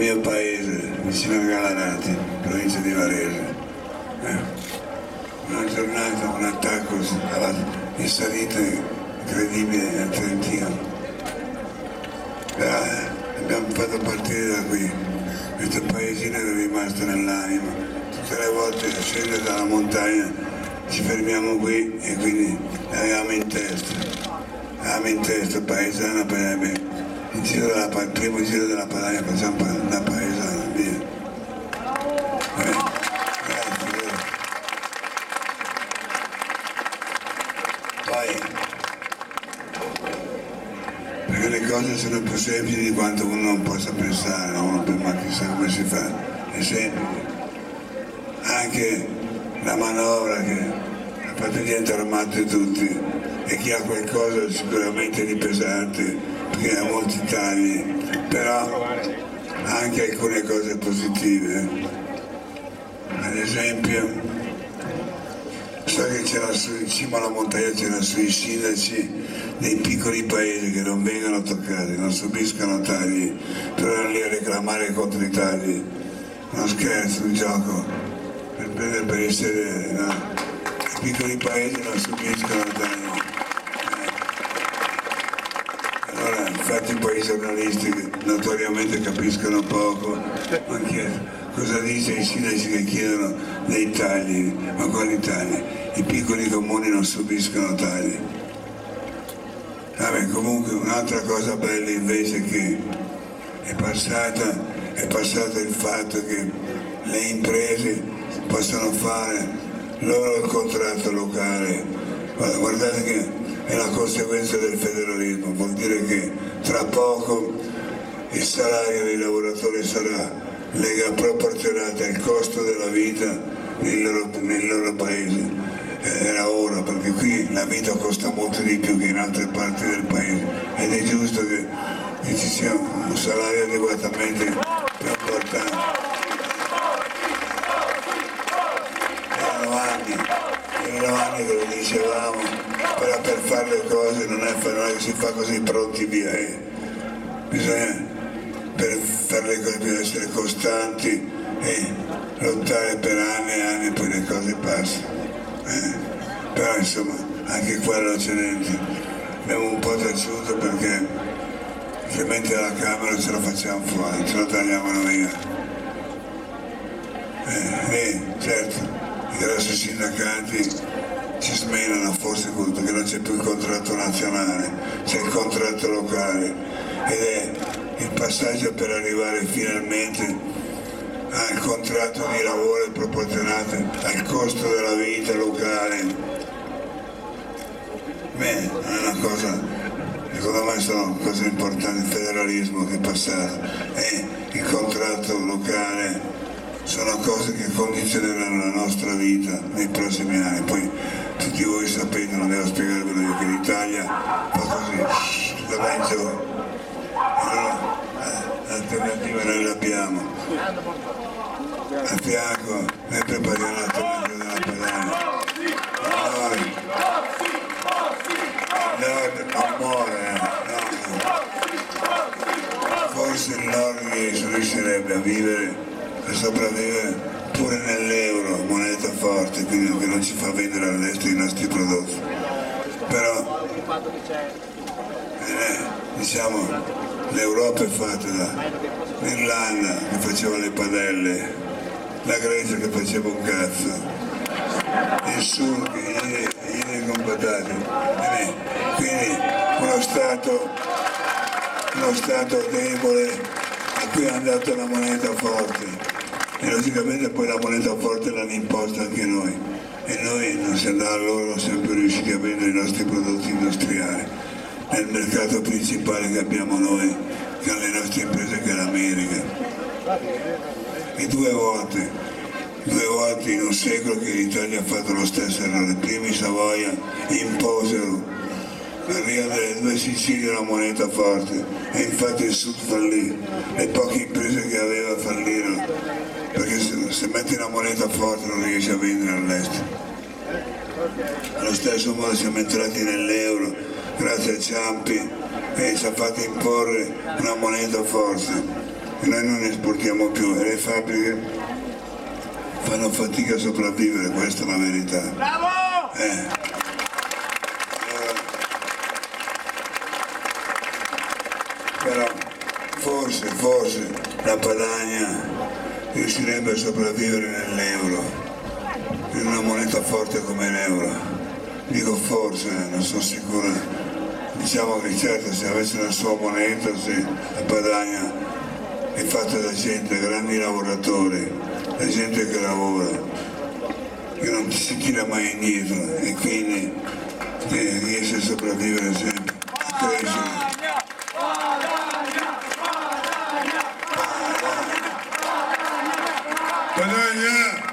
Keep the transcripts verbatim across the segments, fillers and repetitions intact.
mio paese, vicino a Gallarate, provincia di Varese. Eh. Una giornata, un attacco alla, in salita incredibile al Trentino. Però eh, abbiamo fatto partire da qui, questo paesino era rimasto nell'anima. Tutte le volte scende dalla montagna ci fermiamo qui e quindi l'avevamo in testa. L'avevamo in testa, paesana, per il, giro della, il primo giro della Padania facciamo da paesana, via. Eh. Perché le cose sono più semplici di quanto uno non possa pensare, uno per ma chissà come si fa, è semplice. Anche la manovra che ha fatto niente armati tutti e chi ha qualcosa sicuramente di pesante, perché ha molti tagli, però ha anche alcune cose positive. Ad esempio, so che c'era su, in cima alla montagna c'erano sui sindaci dei piccoli paesi che non vengono toccati, non subiscono tagli, però erano lì a reclamare contro i tagli. Non scherzo, un gioco per prendere per il sedere, no? I piccoli paesi non subiscono tagli. Eh. Allora, infatti poi i giornalisti che notoriamente capiscono poco, anche cosa dice i sindaci che chiedono dei tagli, ma quali tagli? I piccoli comuni non subiscono tagli. Vabbè, comunque un'altra cosa bella invece che è passata, è passato il fatto che le imprese possono fare loro il contratto locale. Guardate che è la conseguenza del federalismo, vuol dire che tra poco il salario dei lavoratori sarà lega proporzionata al costo della vita nel loro, nel loro paese. Eh, era ora, perché qui la vita costa molto di più che in altre parti del paese ed è giusto che, che ci sia un salario adeguatamente più importante. Erano anni, erano anni che lo dicevamo, però per fare le cose non è, non è che si fa così pronti via, eh. Bisogna per fare le cose bisogna essere costanti e lottare per anni e anni e poi le cose passano. Eh. Però insomma anche quello ce n'è, abbiamo un po' taciuto perché altrimenti alla Camera ce lo facciamo fuori, ce lo tagliamo via. Eh, eh, certo, i grossi sindacati ci smenano forse perché non c'è più il contratto nazionale, c'è il contratto locale ed è il passaggio per arrivare finalmente al contratto di lavoro proporzionato al costo della vita locale. Beh, è una cosa, secondo me sono cose importanti, il federalismo che è passato e il contratto locale sono cose che condizioneranno la nostra vita nei prossimi anni. Poi tutti voi sapete, non devo spiegarvelo io, che l'Italia fa così, da va in giù. Allora, l'alternativa noi l'abbiamo. A fianco, noi prepariamo l'alternativa della Padania. Noi, il nord non muore, no. Forse il nord riuscirebbe a vivere, a sopravvivere pure nell'euro, moneta forte, quindi che non ci fa vendere all'estero i nostri prodotti. Però, eh, diciamo, l'Europa è fatta dall'Irlanda che faceva le padelle, la Grecia che faceva un cazzo, il Sud che gli è compatati. Quindi uno Stato, uno Stato debole a cui è andata la moneta forte e logicamente poi la moneta forte l'hanno imposta anche noi e noi non si andava loro, non siamo più riusciti a vendere i nostri prodotti industriali nel mercato principale che abbiamo noi, che hanno le nostre imprese, che è l'America. E due volte, due volte in un secolo che l'Italia ha fatto lo stesso errore. Prima i Savoia imposero a Rio delle due Sicilie una moneta forte e infatti il Sud fallì, le poche imprese che aveva fallirono, perché se, se metti una moneta forte non riesci a vendere all'estero. Allo stesso modo siamo entrati nell'euro grazie a Ciampi e ci ha fatto imporre una moneta forte e noi non esportiamo più e le fabbriche fanno fatica a sopravvivere, questa è la verità. Bravo! Eh. Però forse, forse la Padania riuscirebbe a sopravvivere nell'euro, in una moneta forte come l'euro. Dico forse, non sono sicuro. Diciamo che certo se avesse la sua moneta, se la Padania è fatta da gente, grandi lavoratori, da gente che lavora, che non si tira mai indietro e quindi eh, riesce a sopravvivere sempre, a crescere. Padania!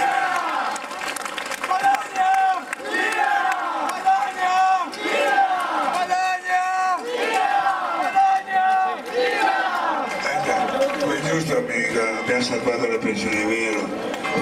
Abbiamo salvato le pensioni, è vero,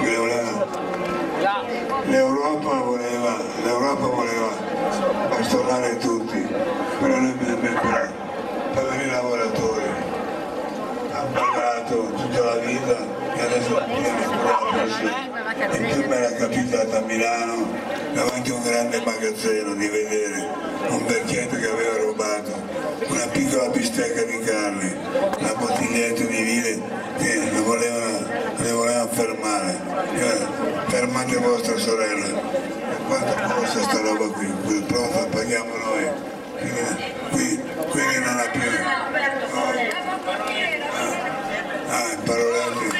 l'Europa voleva, l'Europa voleva bastonare tutti, però noi per poveri lavoratori hanno pagato tutta la vita e adesso viene proprio. In più me l'ha capitata a Milano davanti a un grande magazzino di vedere un vecchietto che aveva rubato una piccola bistecca di carne, una bottiglietta di vino che le volevano, le volevano fermare. Eh, fermate vostra sorella. Quanto costa sta roba qui? Qui pronta, paghiamo noi. Quindi, qui, quindi non ha più. Oh. Ah, ah, parolette.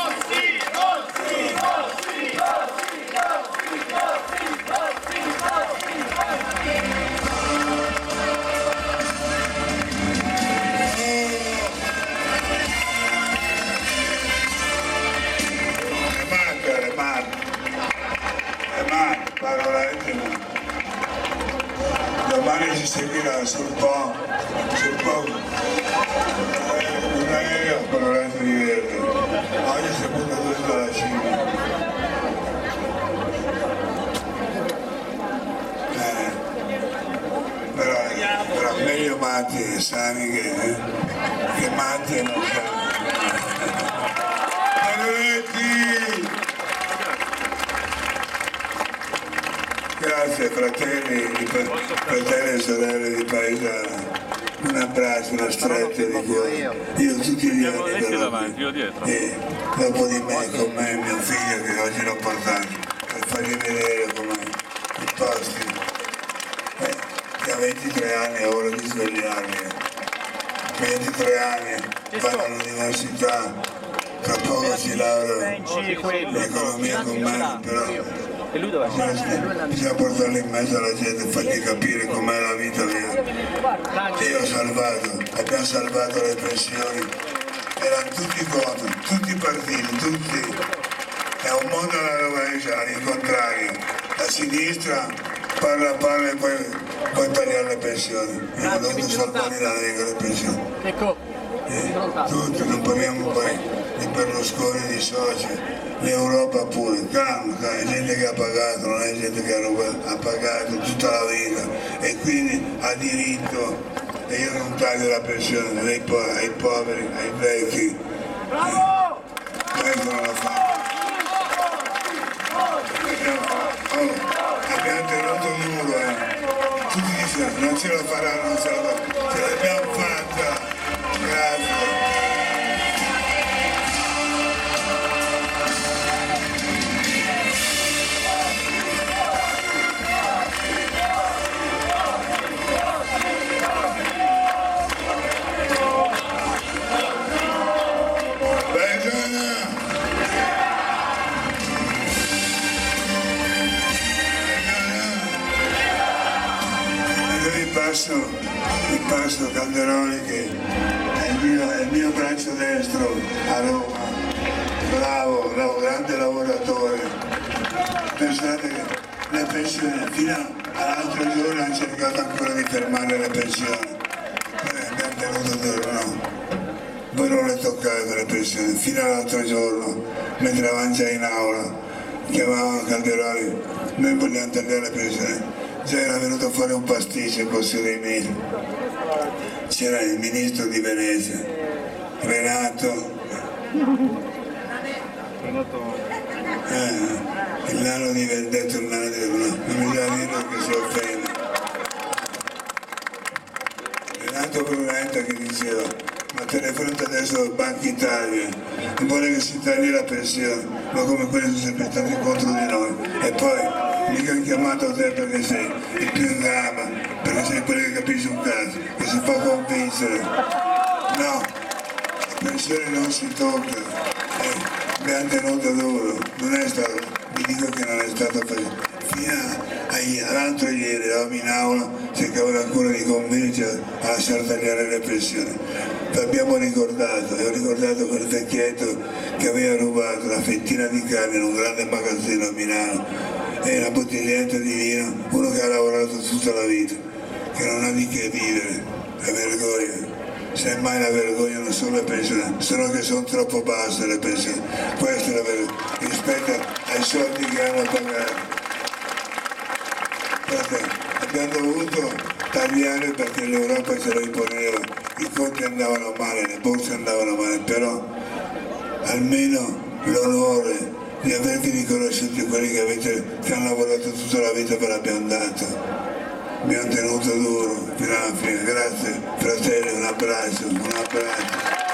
Domani si seguirà sul po', sul po', eh, un aereo con l'orange di verde, oggi si butta tutto dalla Cina. Eh, però, però meglio matti e sani che, eh, che matti e non sani. Grazie fratelli, fratelli e sorelle di Paesana, un abbraccio, una stretta di cuore. Io tutti gli anni verrò e dopo di me con me mio figlio che oggi l'ho portato per fargli vedere come i posti. Eh, che ha ventitré anni è ora di svegliarmi. ventitré anni, vanno all'università, tra poco si laurea in economia con me, però E lui dove bisogna, bisogna portarli in mezzo alla gente e fargli capire com'è la vita vera. Io ho salvato, abbiamo salvato le pensioni, erano tutti contro, tutti i partiti, tutti. È un mondo alla rovescia, al contrario. La sinistra parla, parla e poi, poi tagliare le pensioni. E hanno dovuto salvare la Lega le pensioni. Ecco. Eh, tutti, non parliamo poi di Berlusconi, di soci. L'Europa pure, calma, è gente che ha pagato, non è gente che ha, rubato, ha pagato tutta la vita e quindi ha diritto, e io non taglio la pensione ai, po ai poveri, ai vecchi. Bravo! Questo non lo fa. Oh, abbiamo tenuto il muro, eh. Tutti dicono, non ce la faranno, non ce la faranno, ce l'abbiamo fatta. Grazie. Il passo Calderoli che è il mio, è il mio braccio destro a Roma, bravo, bravo, grande lavoratore. Pensate che le pensioni fino all'altro giorno hanno cercato ancora di fermare le pensioni, eh, abbiamo tenuto dire no, voi non le toccate le pensioni, fino all'altro giorno mentre eravamo già in aula chiamavano Calderoli, noi vogliamo tagliare le pensioni. Già era venuto fuori un pasticcio in Consiglio dei Ministri, c'era il ministro di Venezia, Renato, eh, il nano di vendetta, il nano di... no, non bisogna dirlo che si offende. Renato Brunetta che diceva, ma te ne fronte adesso al Banca Italia, non vuole che si tagli la pensione, ma come quelli sono sempre stati contro di noi. E poi mica hanno chiamato te perché sei il più in gamba, perché sei quello che capisce un cazzo, che si fa convincere. No, la pensione non si tocca, eh, abbiamo tenuto duro, non è stato, vi dico che non è stato facile. Fino all'altro ieri eravamo in aula, cercavano ancora di convincere a lasciare tagliare le pensioni. L'abbiamo ricordato, e ho ricordato quel vecchietto che aveva rubato una fettina di carne in un grande magazzino a Milano e una bottiglietta di vino, uno che ha lavorato tutta la vita, che non ha di che vivere, la vergogna. Semmai la vergogna non sono le pensioni, sono che sono troppo basse le pensioni, questa è la vergogna, rispetto ai soldi che hanno pagato. Perché abbiamo dovuto tagliare perché l'Europa ce lo imponeva, i conti andavano male, le borse andavano male, però almeno l'onore di avervi riconosciuti quelli che, avete, che hanno lavorato tutta la vita ve l'abbiamo dato. Abbiamo tenuto duro fino alla fine, grazie fratelli, un abbraccio, un abbraccio.